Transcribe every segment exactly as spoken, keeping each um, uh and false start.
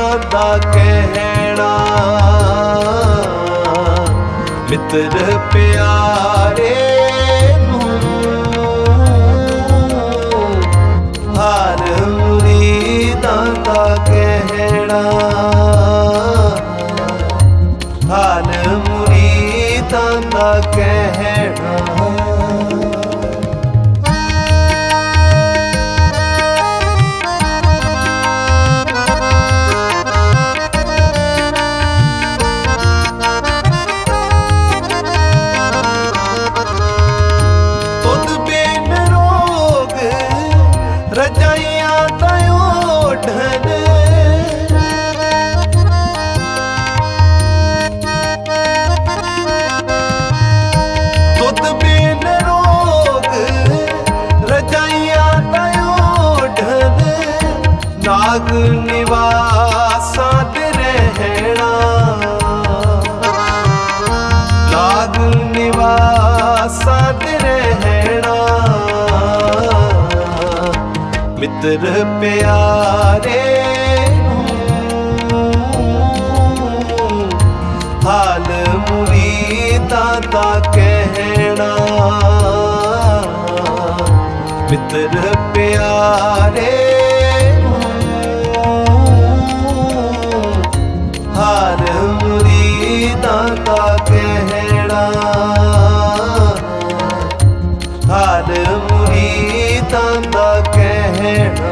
दा कहना मित्र प्यारे हाल मुरीदां दा कहना हाल मुरीदां दा कहना। नाग निवासा रहना नाग निवासा रहना मित्र प्यारे हाल मुरीदां दा कहना मित्र प्यारे हाल मुरीदां दा कहना हाल मुरीदां दा कहना।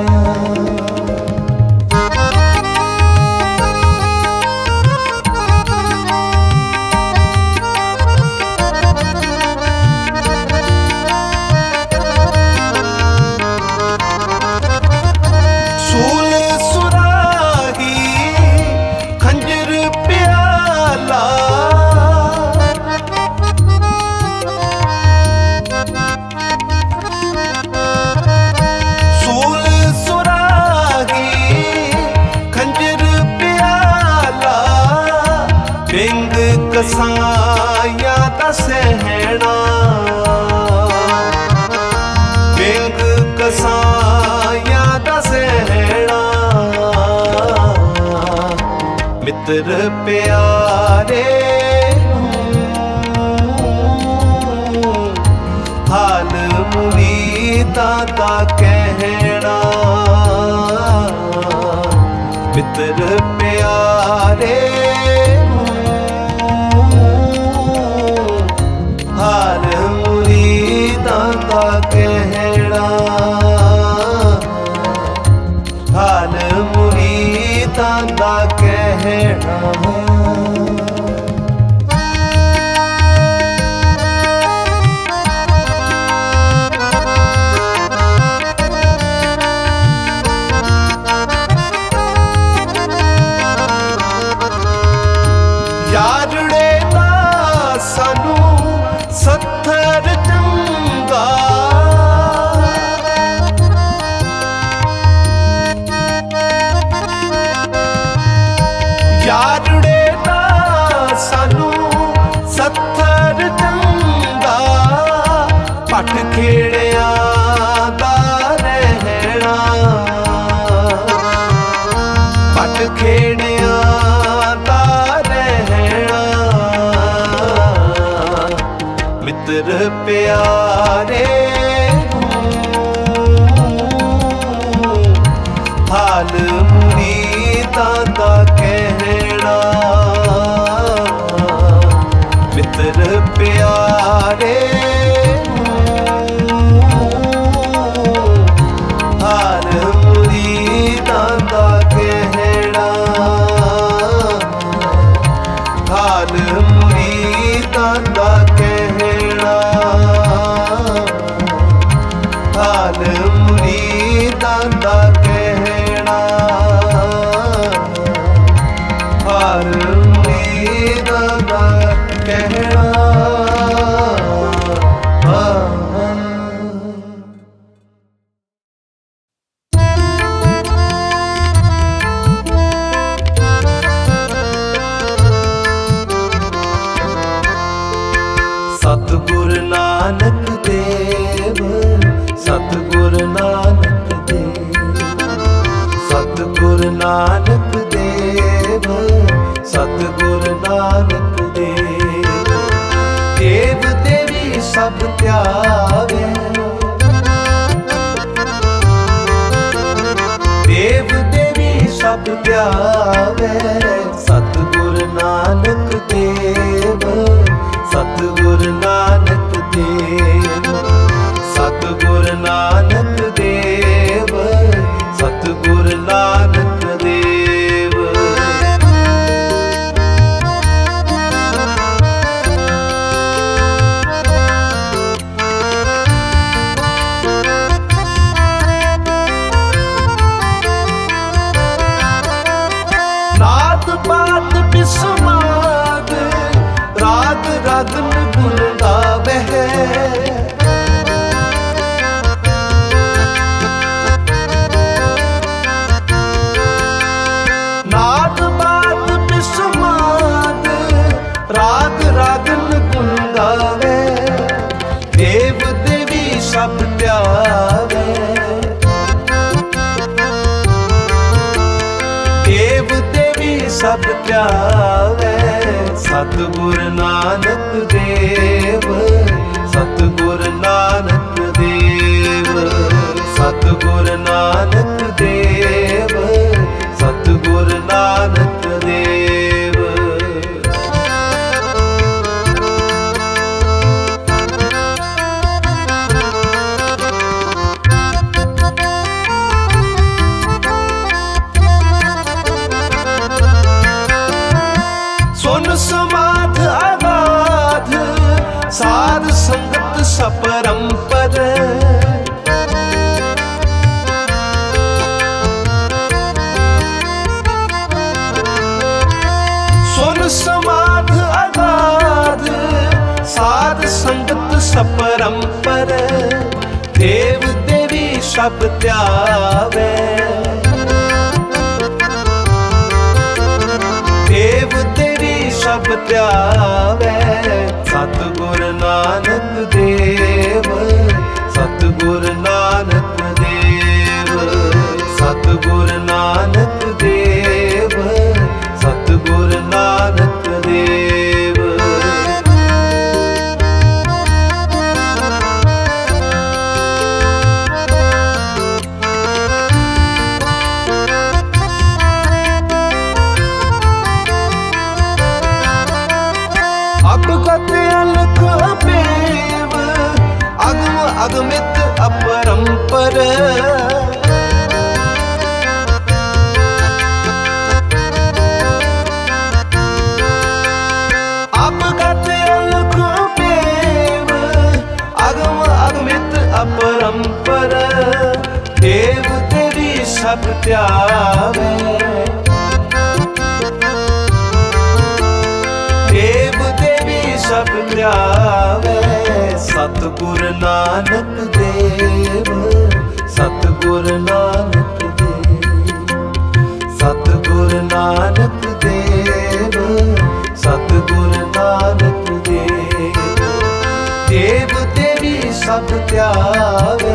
कसाया दा सहना बिंग कसाया दा सहना मित्र प्यारे हाल मुरीदां दा कहना मित्र प्यारे हाल मुरीदां दा कहना हाल मुरीदां दा कहना। यारड़े दा सानू सत्थर चंगा यारड़े दा सानू सत्थर चंगा पट खेड़िया दा रहना पट खेड़िया दा रहना मित्र प्यारे हाल मुरीदां दा कहना मित्र प्यारे हाल मुरीदां दा कहना हाल मुरीदां दा कहना हाल मुरीदां दा कहना हाल मुरीदां दा कहना। सतगुर नानक देव सतगुर नानक देव सतगुर नानक सतगुरु नानक देव। देव देवी सब त्यावे, देव देवी सब त्यावे, सतगुरु नानक देव, सतगुरु नानक देव, सतगुरु नानक देव, सतगुरु नानक देव। नाद बात बिस्माद, राग रागन गुण गावे, नाद बात बिस्माद, राग रागन गुण गावे, देव देवी सब त्यावे, देव देवी सब त्यावे, सतगुरु नानक देव, सतगुरु नानक देव, सतगुरु नानक देव, सतगुरु नानक देव। सुन समाध आगाध, साध संगत सपरंपर, सुन समाध आगाध, साध संगत सपरंपर, देव देवी सब त्यावे, देव देवी सब त्यावे, सतगुरु नानक देव, सतगुरु नानक देव, सतगुरु नानक देव, सतगुरु नानक देव। अगत अलख अपेव, अगम अगमित अपरंपर, अगत अलख अपेव, अगम अगमित अपरंपर, देव देवी सब त्यावे, देव देवी सब त्यावे, सतगुरु नानक देव, सतगुरु नानक देव, सतगुरु नानक देव, सतगुरु नानक देव। देव देवी सब त्यावे,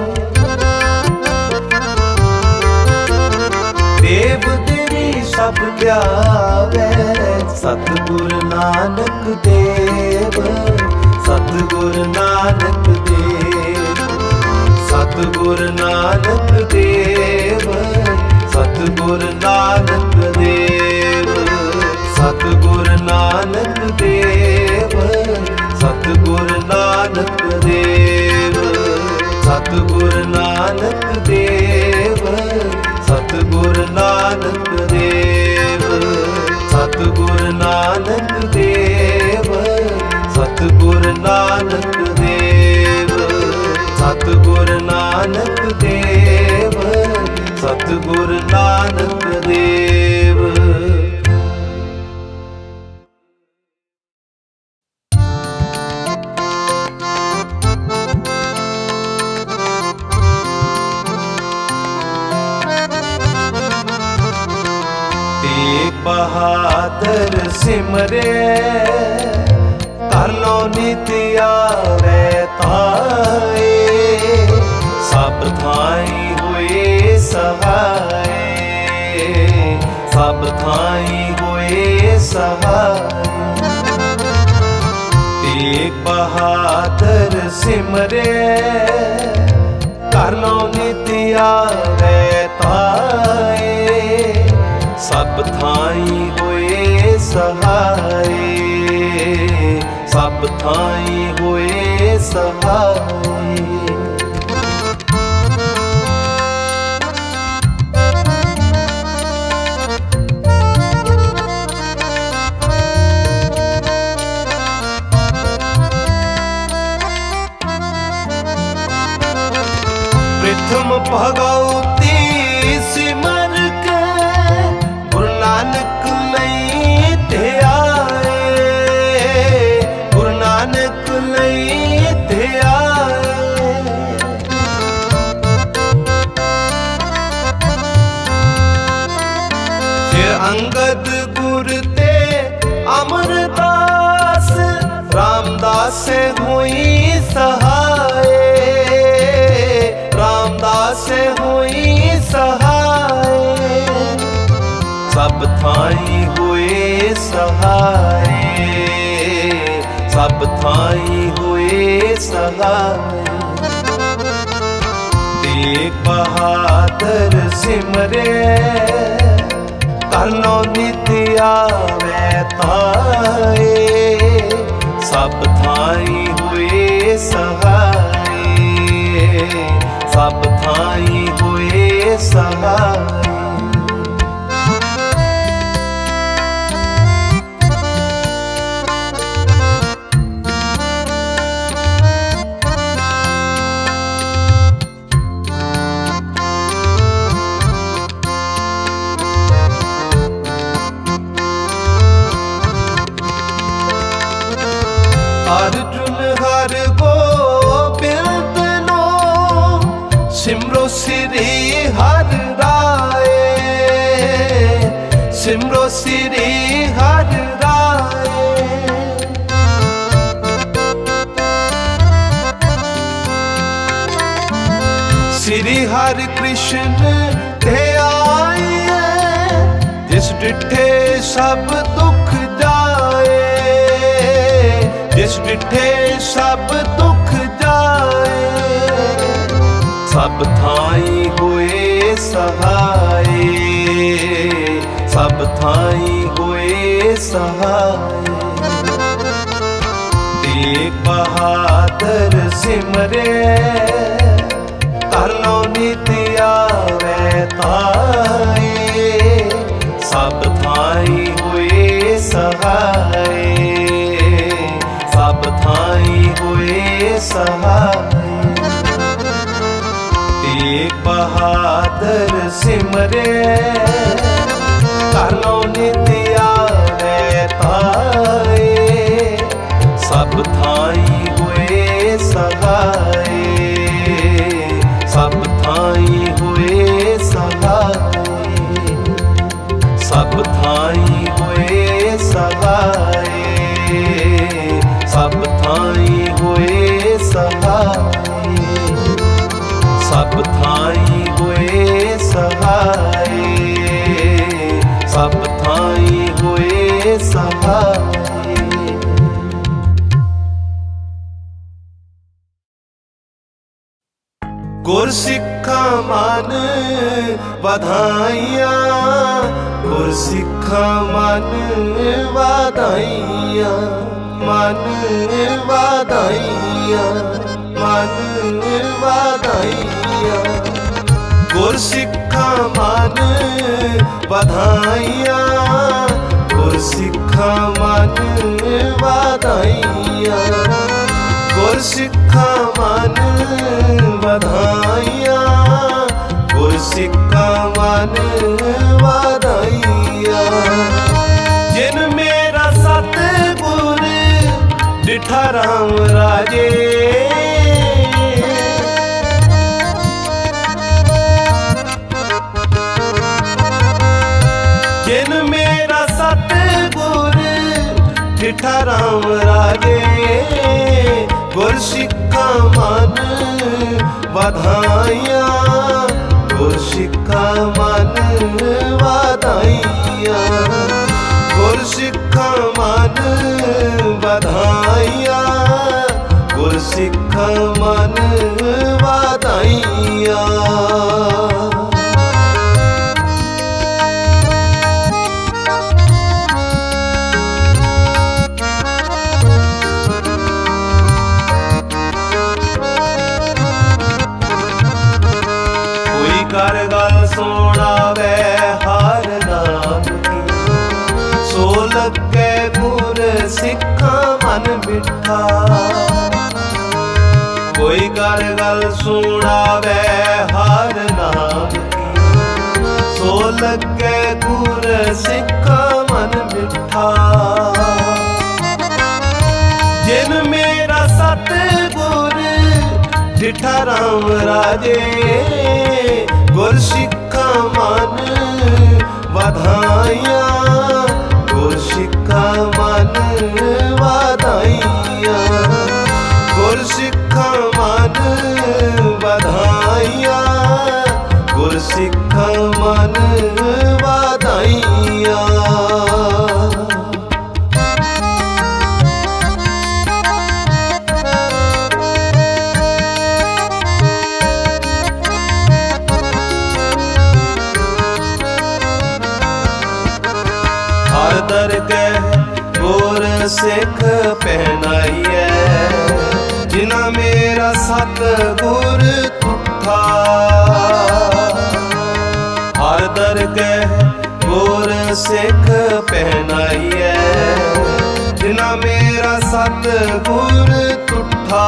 देव देवी सब त्यावे, सतगुरु नानक देव, सतगुरु नानक देव, सतगुरु नानक देव, सतगुरु नानक देव, सतगुरु नानक देव, सतगुरु नानक देव, सतगुरु नानक देव, सतगुरु नानक देव, सतगुरु नानक देव, सतगुरु नानक देव, सतगुरु नानक देव, सतगुरु नानक देव। बहादुर सिमरे कर लो नित्य आवे ताए, सब थाई हुए सहाय, सब थाई होए सहाय। तेग बहादुर सिमरे कर लो नित आवे ताए। सब थाई होए सहाय, सब थाई होए सहाय। प्रथम भगवती सिमर के गुरु नानक लई ते आए। गुरु नानक लई ते आए। फिर अंगद गुर ते अमरदास रामदास से हुई सहाय। रामदास से हुई सहाय। सब थाई हुए सहाय, सब थाई हुए सहाय। तेग बहादुर सिमरे कर लो नित आवे ताए। सब थाई हुए सहाय, सब थाई हुए सहाय। अर्जुन हर गोबिंद नो सिमरो श्री हर राय। सिमरो श्री हर राय। श्री हरि कृष्ण ते आए। जिस डिठे सब दुख जाए। जिस डिठे सब दुख जाए। सब थाई हुए सहाय, सब थाई हुए सहाय। तेग बहादुर सिमरे कर लो नित आवे ताए। सब थाई हुए सहाय, सब थाई हुए सहाय। तेग बहादुर सिमरे कर लो नित आवे ताए। सब थाई हुए सहाय, सब थाई हुए सहाय। सब थाई हुए सहाय, सब थाई हुए सहाय। सब थाई हुए सहाय, सब थाई हुए सहाय। गुर सिखा मन बधाइया। गुर सिखा मन बधाइया। मन बधाइया, मन बधाइया। गुर सिखा मन बधाइया। गुर सिखा मन बधाइया। गुर सिखा मन बधाइया। गुर सिखा मन बधाइया। जिन मेरा सतगुर डिठा राम राजे। जिन मेरा सतगुर डिठा राम राजे। गुर सिखा मन बधाइया। गुर सिखा मन बधाइया। गुर सिखा मन बधाइया, गुर सिखा मन बधाइया। कर गल सुनावे हर नाम की, सो लगे गुर सिखा मन मिठा। कोई कर गल सुनावे हर नाम की, सो लगे गुर सिखा मन मिठा। जिन मेरा सतगुर डिठा राम राजे, गुर सिखा मन बधाइया, गुर सिखा मन बधाइया, गुर सिखा मन बधाइया, गुर सिखा मन बधाइया। दरगह गुर सिख पहनाइए, जिना मेरा सतगुर तुठा। हर दरगह गुर सिख पहनाइए, जिना मेरा सतगुर तुठा।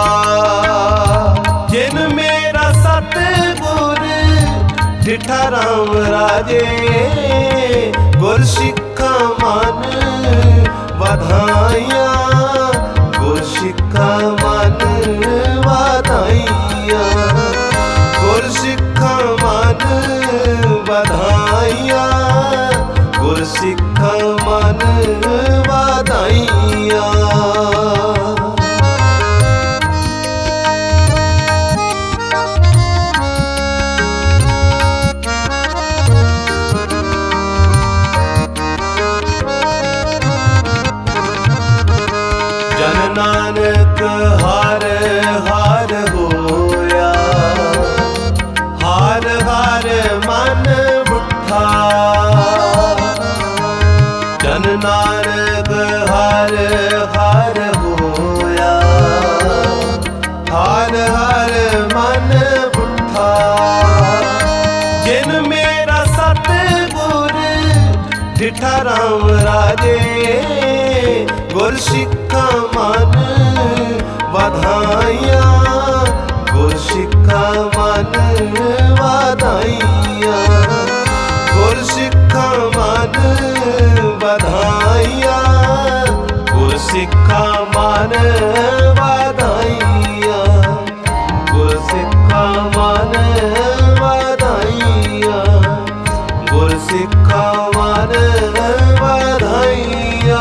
जिन मेरा सतगुर डिठा राम राजे, गुर सिखा मन बधाइया, गुर सिखा मन बधाइया, गुर सिखा मन बधाइया, गुर सिखा मन बधाइया। नानक हर हर होया, हर हर मन बुठा। जन नानक हर हर होया, हर हर मन बुठा। जिन मेरा सतगुर डिठा राम राजे, गुर सिखा मन बधाइया, गुर सिखा मन बधाइया, गुर सिखा मन बधाइया, गुर सिखा मन बधाइया, गुर सिखा मन बधाइया, गुर सिखा मन बधाइया।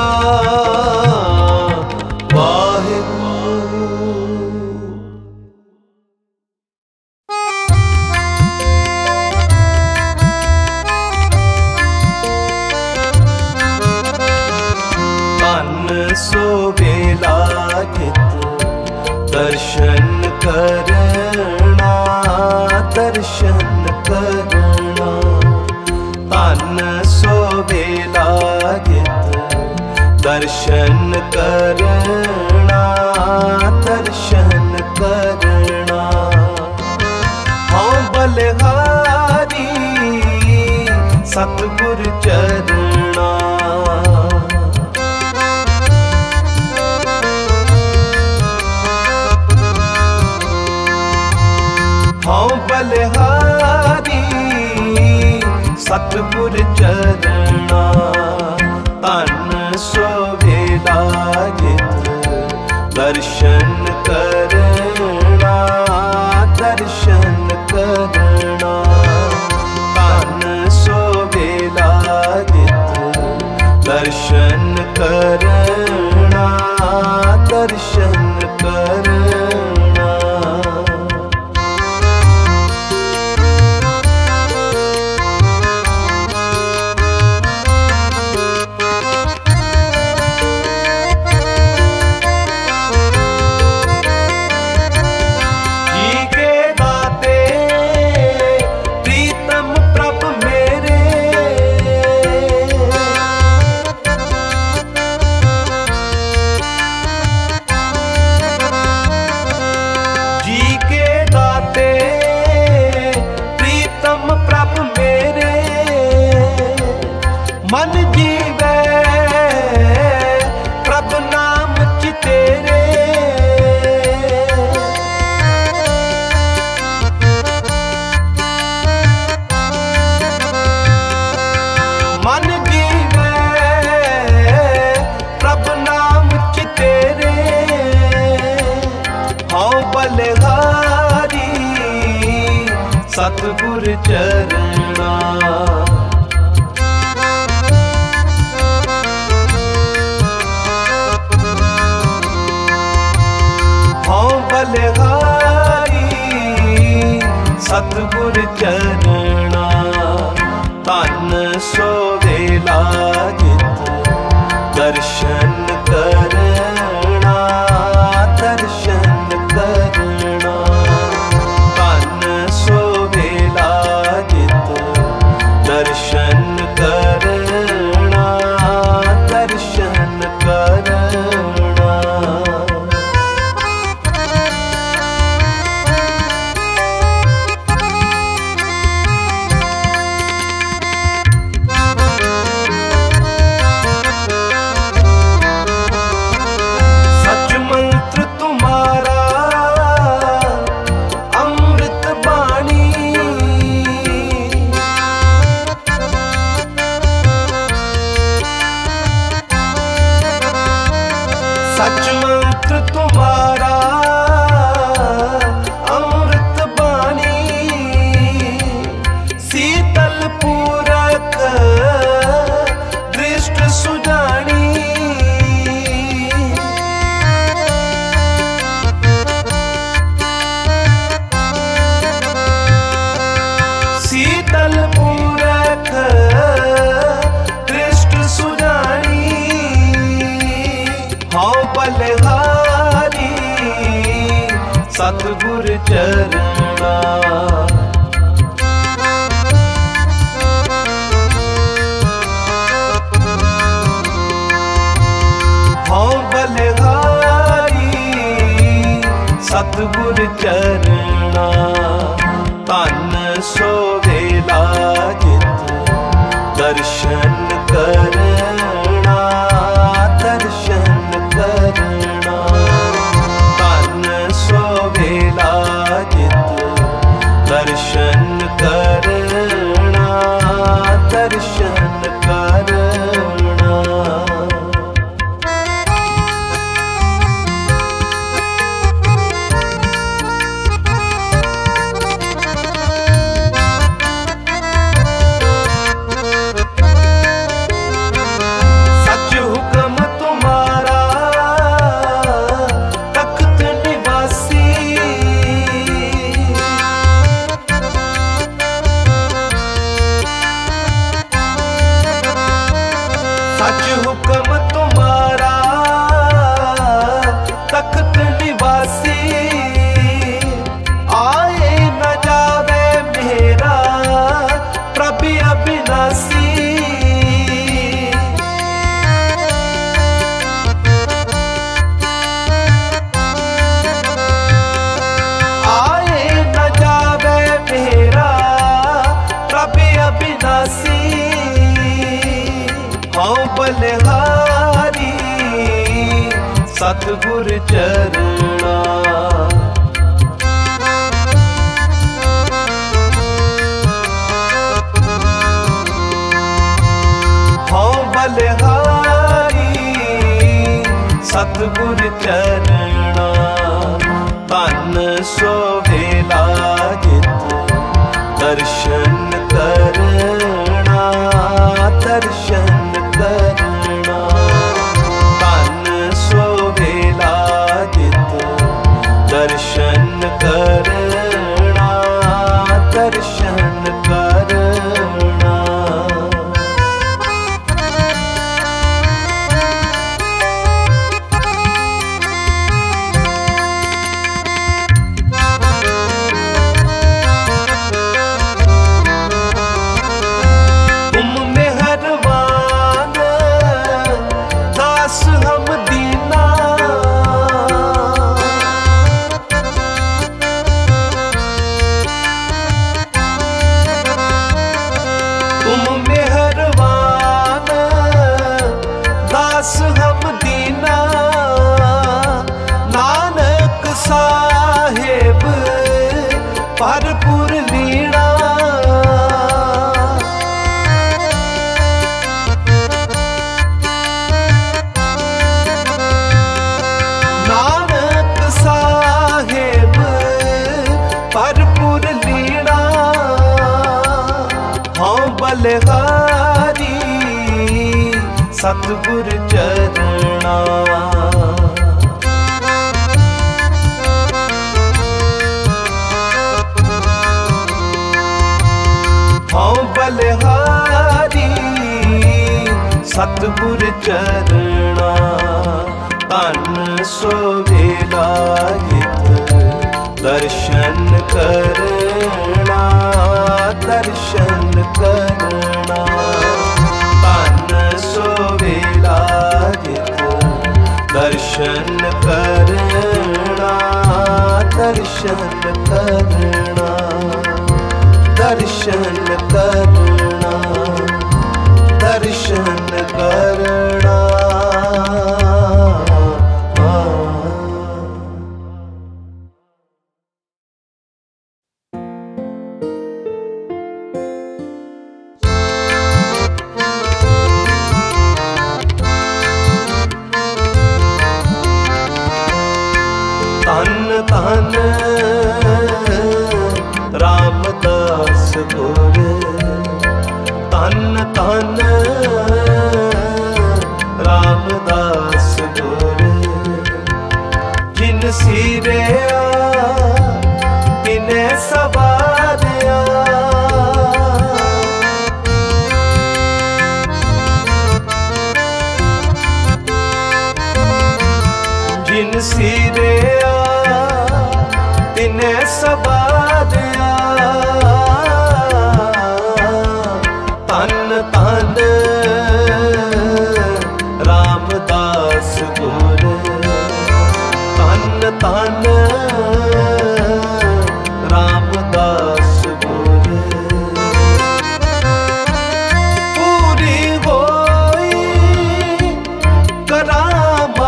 सो बेला चित दर्शन करना, दर्शन करना। तन सो बेला चित दर्शन करना, दर्शन करना। हाँ बलिहारी सतगुर चरना, हाँ बलिहारी सतगुर चरना। तन सो बेला चित दर्शन करना, दर्शन करना। तन सो बेला चित दर्शन करना, दर्शन करना। मन जीवे प्रभ नाम च तेरे, मन जीवे प्रभ नाम च तेरे, हाँ बलिहारी सतगुर चरणा। बलिहारी सतगुर चरणा, धन सो वेला जित दर्शन करना, दर्शन करना। धन सो वेला जित दर्शन करना, दर्शन करना। सच मंत्र तुम्हारा अमृत बाणी, शीतल पूरक दृष्ट सुजानी। शीतल पूरक दृष्ट सुजानी, हाँ बलिहारी सतगुर चरणा। हाँ बलिहारी सतगुर चरणा, धन सो वेला जित दर्शन करना, दर्शन करना। धन सो वेला जित दर्शन करना, दर्शन करना। सच हुक्म तुम्हारा तख्त निवासी, आए न जावे मेरा प्रभु अविनाशी। आए न जावे मेरा प्रभु अविनाशी, हाँ बलिहारी सतगुर चरणा। हाँ बलिहारी सतगुर चरणा, धन सो वेला जित दर्शन करना, दर्शन करना। धन सो वेला जित दर्शन करना, दर्शन करना। तुम मेहरबान सतगुर चरणा। हाँ बलिहारी सतगुर चरणा, धन सो वेला हित दर्शन करना, दर्शन करना। धन सो वेला हित दर्शन करना, दर्शन करना, दर्शन करना, दर्शन करना। धन धन रामदास गुर, धन धन रामदास गुर। जिन सिरया तिने सवारिया, जिन सिरया तिने सवारिया। धन धन रामदास गुर, धन धन रामदास गुर। पूरी होई करामात,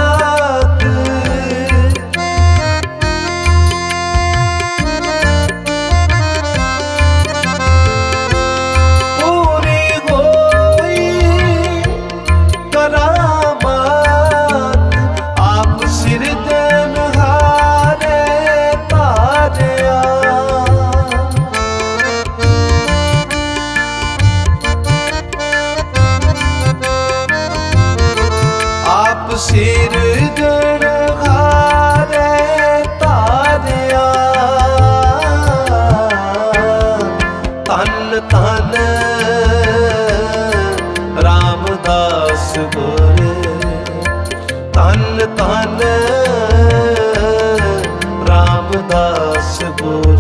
सिर गण हारे तारिया। धन धन रामदास गुर, धन धन रामदास गुर।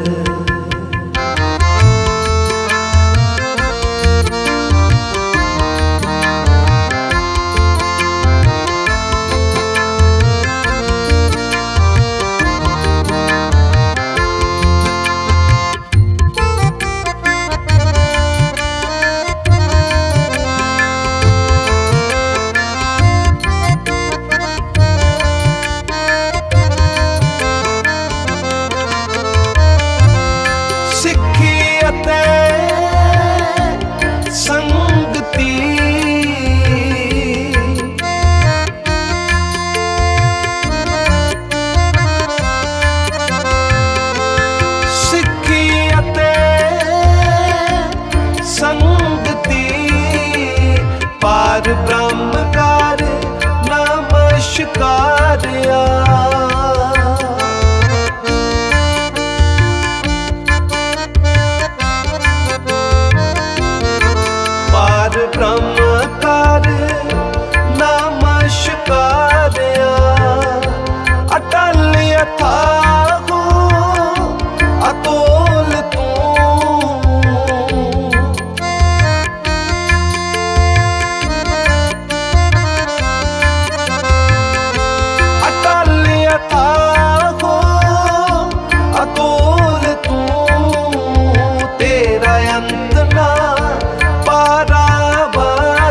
पार ब्रह्म कार नमस्कारिया। पार ब्रह्म कार नमस्कारिया। अटल अथाहु अतोल तू, अतोल तू। तेरा अंत ना पारावार,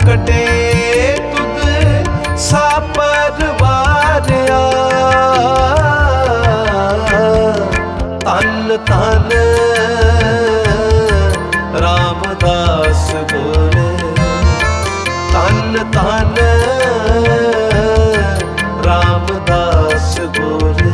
कटे तुद सा परवारिया। तन तन रामदास बोले, तन तन रामदास बोले।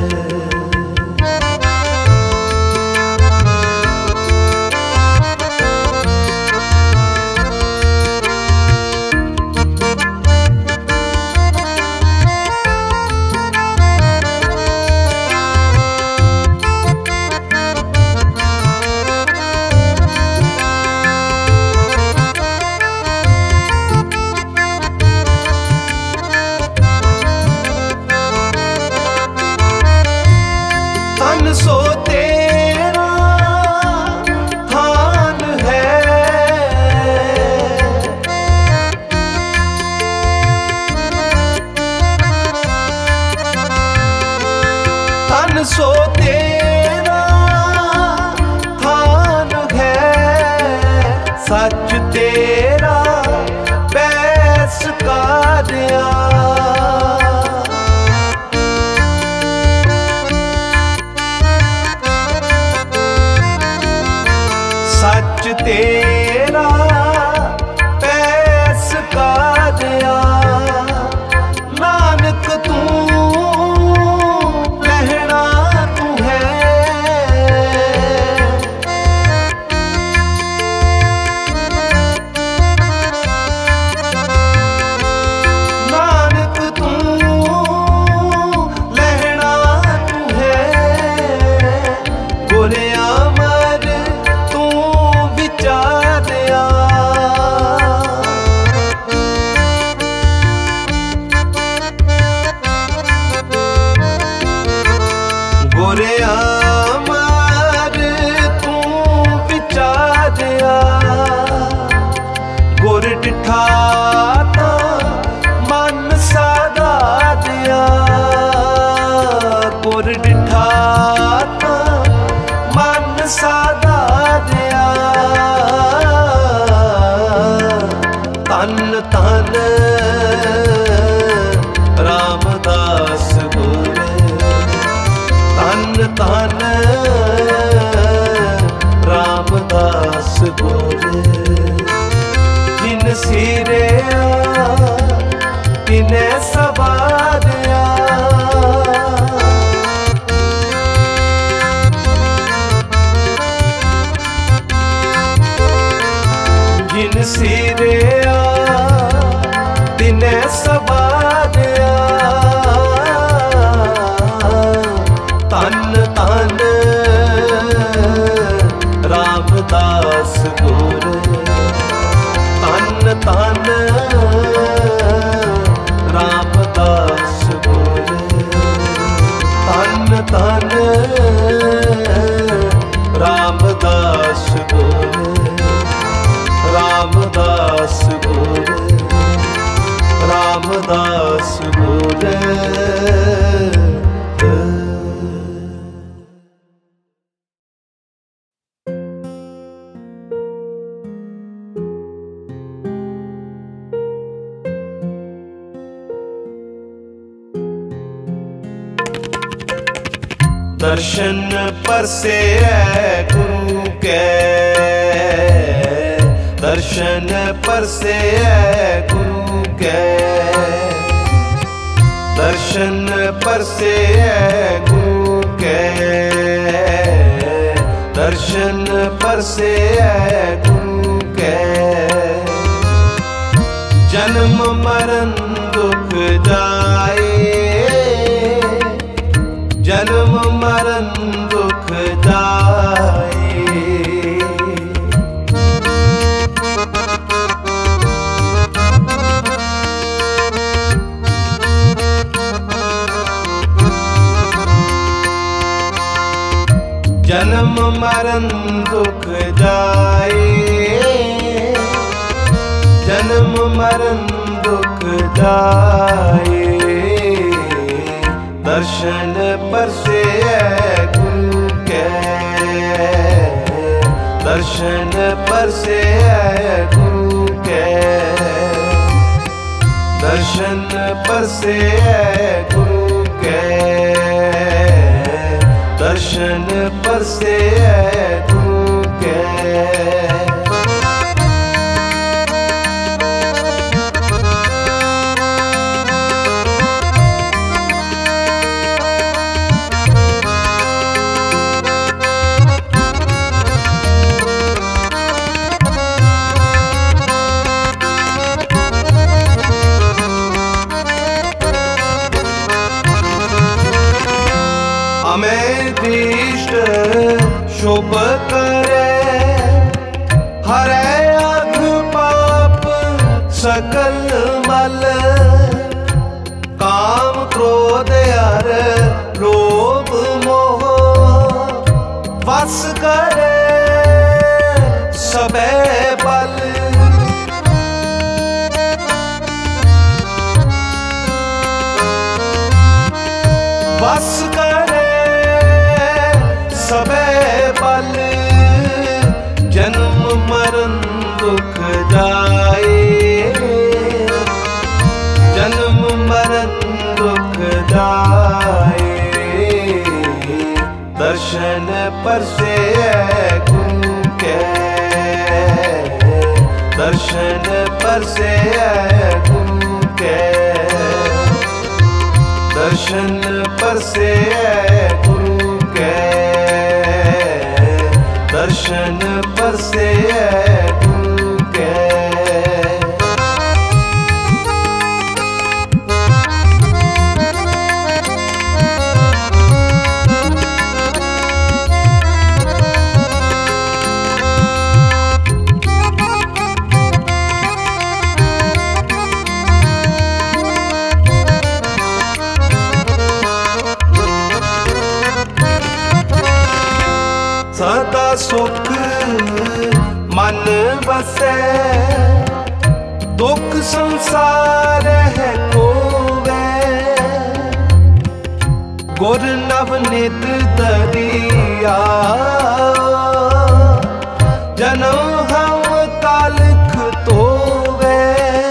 तन सो तेरा थान है, तन सो तेरा थान है। सच तेरा बैस कारिया। सच तेरा पैस कारिया। नानक तू लहरा तू है, नानक तू लहरा तू है। गुरिया गोरिया मार तू विचारिया। गुर डिठा ता मन सादा दिया, गुर डिठा ता मन सादा दिया। तन तन रामदास बोले, तन तन रामदास बोले। जिन सिरिया तिने सवारिया। जिन सिरिया तिने सवारिया। तन तन रामदास बोले, तन तन रामदास बोले। तन तन रामदास बोले, रामदास बोले, रामदास बोले। दर्शन परसे गुरु के, दर्शन परसे गुरु के। दर्शन परसे गुरु के, दर्शन परसे गुरु के। जन्म मरण दुख जाए, जन्म मरण दुख जाए। जन्म मरण दुख जाए, जन्म मरण दुख जाए। दर्शन परसे गुरु के, दर्शन परसे गुरु के। दर्शन परसे है गुरु के, दर्शन परसे है गुरु के। हमें दृष्ट शुभ करे, हरे अघ पाप सकल मल, काम क्रोध अर लोभ मोह वस करे सबे बल। वस करे सबे बल, जन्म मरण दुख जाए, जन्म मरण दुख जाए। दर्शन परसे है गुरु के, दर्शन परसे है गुरु के, दर्शन परसे है गुरु के, दर्शन परसे है गुरु के। सदा सुख मन बसे, दुख संसार है कोवे, गुर नवनीत दरिया, जनम हम कालख तोवे।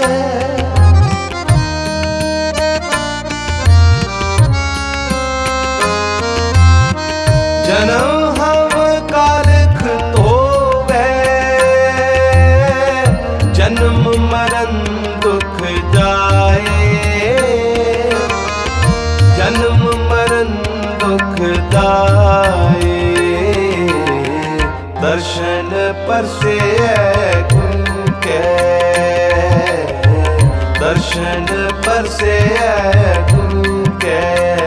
जनम जन्म मरण दुख जाए, जन्म मरण दुख जाए। दर्शन परसे है गुरु के, दर्शन परसे है गुरु के,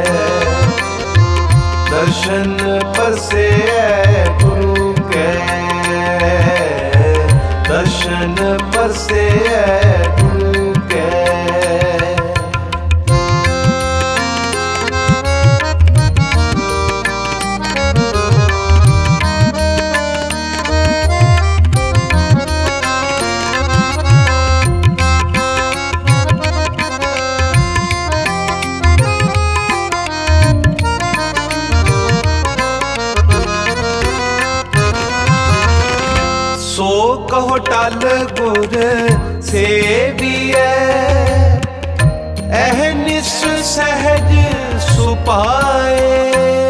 दर्शन परसे है गुरु के, दर्शन परसे है गुरु के। सो कहो टल गुर सेविए, अहनिस सहज सुपाए।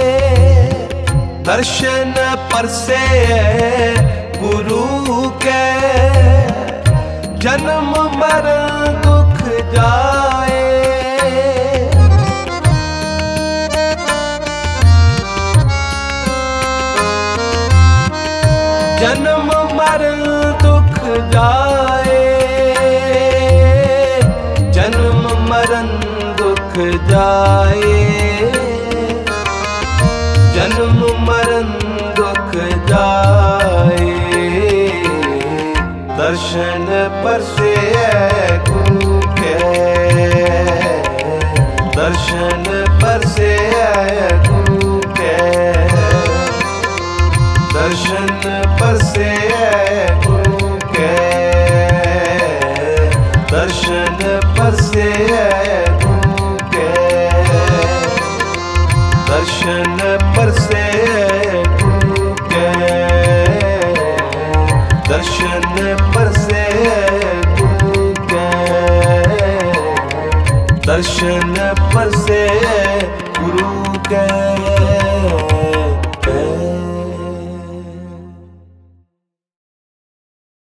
दर्शन परसे गुरु के, जन्म मरण दुख जाए। जन्म मरण दुख जाए, जन्म मरण दुख जाए, जन्म मरण दुख जाए। दर्शन परसे है गुरु के, दर्शन परसे है गुरु के, दर्शन परसे है गुरु के, दर्शन परसे है गुरु के, दर्शन परसे है गुरु के, दर्शन परसे है गुरु के। दर्शन परसे गुरु के।